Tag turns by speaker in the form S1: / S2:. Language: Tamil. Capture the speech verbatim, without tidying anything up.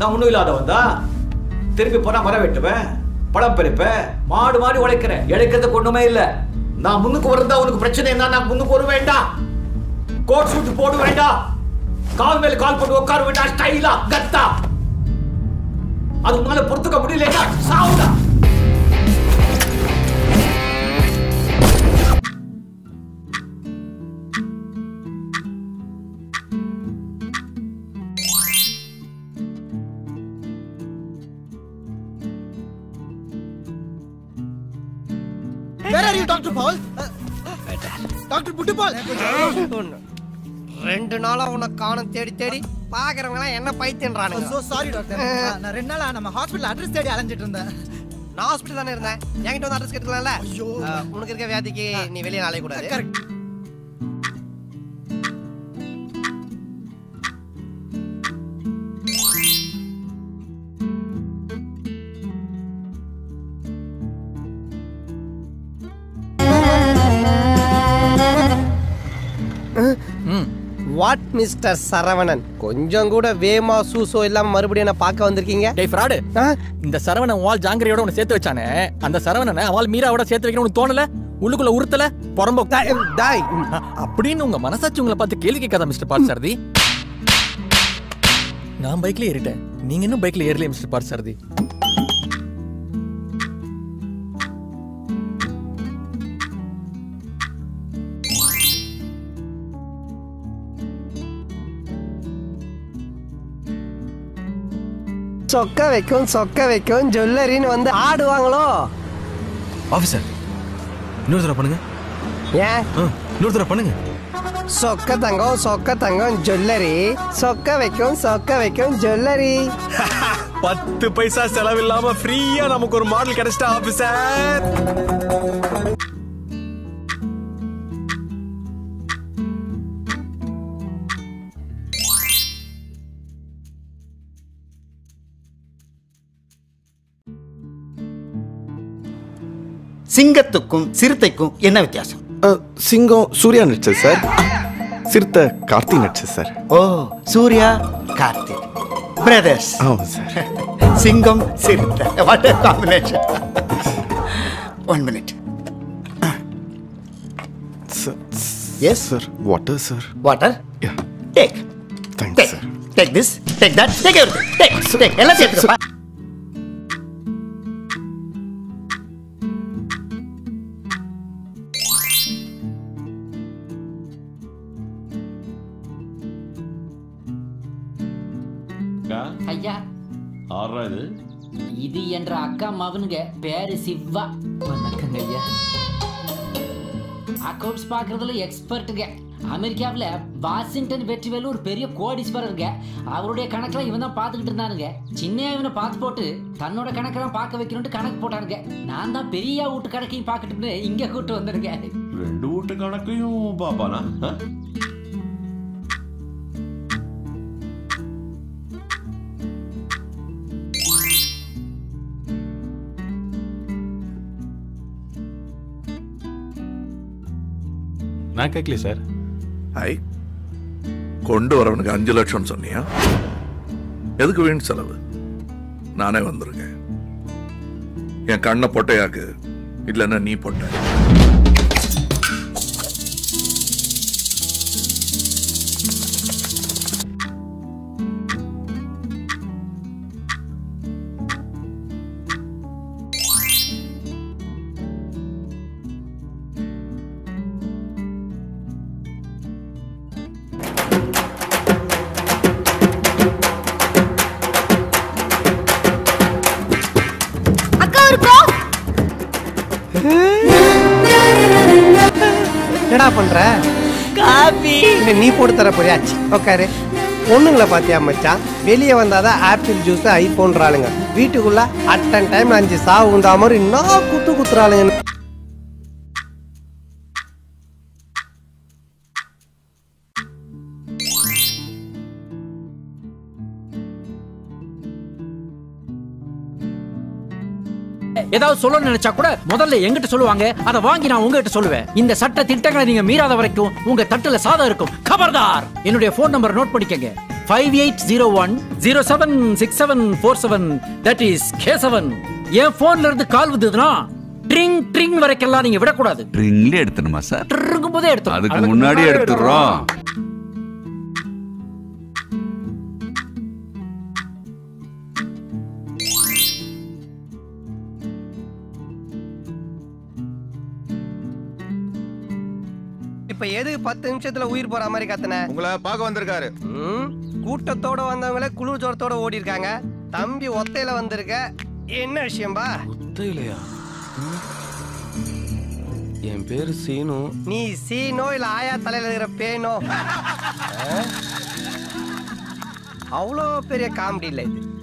S1: நான் ஒண்ணும் இல்லாதவன் தான். திரும்பி போனா மரம் வெட்டுவேன், பழம் பறிப்பேன், மாடு மாடி உழைக்கிறேன். இழைக்கிறதுக்கு ஒண்ணுமே இல்ல. நான் முன்னுக்கு வரதா உனக்கு பிரச்சனை என்ன? நான் முன்னுக்கு வர வேண்டாம், கோட் சூட் போட வேண்டாம், கால் மேல கால் போட்டு உட்கார வேண்டாம், ஸ்டைலா கத்தா. அது உன்னால பொறுத்துக்க முடியலன்னா சாவுடா.
S2: Where are you, Doctor Paul? Doctor Buttu Paul.
S3: ரெண்டு நாளா உன்னை காணோம் தேடி தேடி பாக்குறவங்க என்ன பைத்தியன்றானுங்க.
S2: So sorry doctor. நான் ரெண்டு நாளா நம்ம ஹாஸ்பிடல் அட்ரஸ் தேடி அலைஞ்சிட்டு இருந்தேன்.
S3: நான் ஹாஸ்பிடல் தானே இருந்தேன். என்கிட்ட வந்து அட்ரஸ் கேட்கலாம்ல.
S2: ஐயோ,
S3: உனக்கு இருக்க வியாதிக்கு நீ வெளியே நாளைக்கு கூடாது.
S2: கரெக்ட்.
S3: வாட் மிஸ்டர் சரவணன், கொஞ்சம் கூட வேமா சூசோ இல்லாம மறுபடியும் என்ன பார்க்க வந்திருக்கீங்க?
S4: டேய் ஃப்ராடு, இந்த சரவணன் வால் ஜாங்கிரியோட உன்னை சேர்த்து வச்சானே, அந்த சரவணனை வால் மீராவோட சேர்த்து வைக்கணும் உனக்கு தோணல? உள்ளுக்குள்ள உறுத்தல பொறம்போ
S3: டாய்
S4: அப்படின்னு உங்க மனசாட்சி உங்களை பார்த்து கேள்வி கேட்காத மிஸ்டர் பார்த்தசாரதி? நான் பைக்ல ஏறிட்டேன், நீங்க இன்னும் பைக்ல ஏறலையே மிஸ்டர் பார்த்தசாரதி.
S3: சொக்க வைக்கும் சொக்க வைக்கும் ஜுவல்லரின்னு வந்து ஆடுவாங்களோ?
S5: ஆஃபீஸர், இன்னொரு தடவை பண்ணுங்க.
S3: ஏன்
S5: இன்னொரு தடவை பண்ணுங்க.
S3: சொக்க தங்கம் சொக்க தங்கம் ஜுவல்லரி, சொக்க வைக்கும் சொக்க வைக்கும் ஜுவல்லரி.
S5: பத்து பைசா செலவில்லாம ஃப்ரீயா நமக்கு ஒரு மாடல் கிடைச்சிட்டா ஆஃபீஸர்.
S6: சிங்கத்துக்கும் சிறுத்தைக்கும் என்ன வித்தியாசம்?
S7: சிங்கம் சூர்யா நடிச்சது சார், சிறுத்தை கார்த்தி நடிச்சது சார்.
S6: ஓ, சூர்யா கார்த்தி பிரதர்ஸ்.
S7: ஆமாம் sir.
S6: Singam Siruthai, what a combination. One minute. Yes
S7: sir, water sir.
S6: Water?
S7: Yeah.
S6: Take.
S7: Thanks
S6: take.
S7: sir.
S6: Take this, take that, take everything. Take, take. எல்லாம் சேர்த்துக்கப்பா.
S8: ஐயா,
S9: ஆறா இது?
S8: இது என்ற அக்கா மவனுங்க பேரு சிவா. வணக்கங்க ஐயா. அக்கவுண்ட்ஸ் பார்க்கறதுல எக்ஸ்பர்ட்டுங்க. அமெரிக்காவில் வாஷிங்டன் வெற்றிவேலு ஒரு பெரிய கோடீஸ்வரருங்க. அவருடைய கணக்கெல்லாம் இவன் தான் பார்த்துக்கிட்டு இருந்தானுங்க. சின்ன இவனை பார்த்து போட்டு தன்னோட கணக்கெல்லாம் பார்க்க வைக்கணும்னு கணக்கு போட்டானுங்க. நான் தான் பெரிய வீட்டு கணக்கையும் பார்க்கட்டுன்னு இங்கே கூப்பிட்டு வந்துருங்க.
S9: ரெண்டு வீட்டு கணக்கையும் பாப்பானா?
S5: நான் கேட்கல சார்.
S10: ஐ கொண்டு வரவனுக்கு அஞ்சு லட்சம் சொன்னியா? எதுக்கு வீண் செலவு? நானே வந்திருக்கேன். என் கண்ணை பொட்டையாக்கு, இல்லைன்னா நீ பொட்டை.
S3: என்னடா பண்ற? காபி நீ போட்டு தர போறியாச்சு. உட்காரு. பொண்ணுங்களை பாத்தியா மச்சான், வெளியே வந்தாதான் ஆப்பிள் ஜூஸ் ஐபோன்றாளுங்க, வீட்டுக்குள்ள அட்டன் டைம் அஞ்சு சாவு உண்டா மாதிரி இன்னும் குத்து குத்துறாளுங்க.
S11: ஏதாவது சொல்லணும்னு நினைச்சா கூட முதல்ல எங்கிட்ட சொல்லுவாங்க, அதை வாங்கி நான் உங்ககிட்ட சொல்லுவேன். இந்த சட்ட திட்டங்களை நீங்க மீறாத வரைக்கும் உங்க தட்டுல சாதம் இருக்கும். கபர்தார். என்னுடைய போன் நம்பர் நோட் பண்ணிக்கங்க. Five eight zero one zero seven six seven four seven that is K seven. என் போன்ல இருந்து கால் வந்ததுன்னா ட்ரிங் ட்ரிங் வரைக்கெல்லாம் நீங்க விடக்கூடாது.
S12: ட்ரிங்ல எடுத்துணுமா சார்?
S11: ட்ரிங்கும் போதே எடுத்து
S12: அதுக்கு முன்னாடி எடுத்துறோம்.
S3: இப்ப எது பத்து நிமிஷத்துல உயிர் போற மாதிரி கத்தன?
S13: உங்களை பார்க்க வந்திருக்காரு.
S3: கூட்டத்தோட வந்தவங்களே குளிர் ஜோரத்தோட ஓடி இருக்காங்க. தம்பி ஒத்தையில வந்திருக்க, என்ன விஷயம்பா?
S14: ஒத்தையிலையா? என் பேரு சீனு.
S3: நீ சீனோ இல்ல ஆயா தலையில இருக்கிற பேனோ? அவ்வளோ பெரிய காமெடி இல்லை இது.